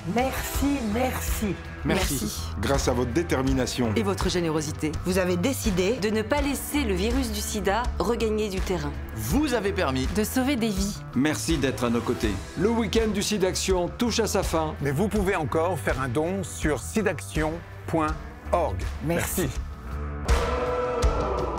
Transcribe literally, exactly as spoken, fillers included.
Merci, merci. Merci. Merci. Grâce à votre détermination. Et votre générosité. Vous avez décidé De ne pas laisser le virus du sida regagner du terrain. Vous avez permis De sauver des vies. Merci d'être à nos côtés. Le week-end du SIDAction touche à sa fin. Mais vous pouvez encore faire un don sur sidaction point org. Merci. Merci.